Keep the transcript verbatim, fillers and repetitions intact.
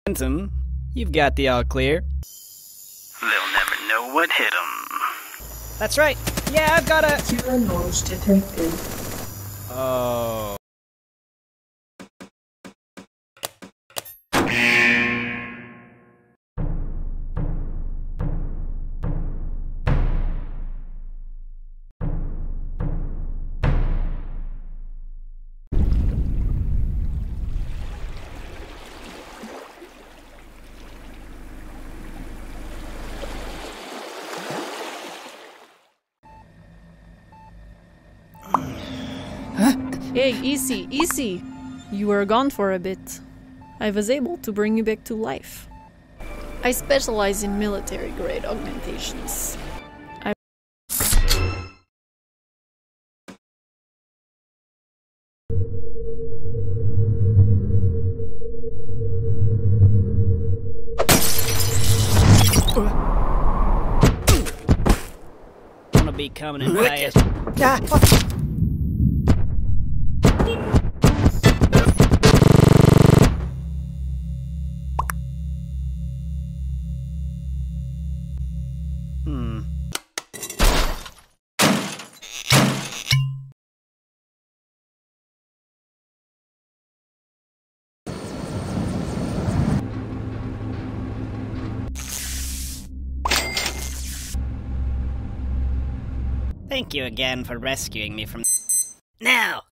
Benson, you've got the all clear. They'll never know what hit them. That's right. Yeah, I've got a... Secure knowledge detected. Oh... Hey, easy, easy. You were gone for a bit. I was able to bring you back to life. I specialize in military-grade augmentations. I Wanna be coming in fast. Hmm. Thank you again for rescuing me from... Now,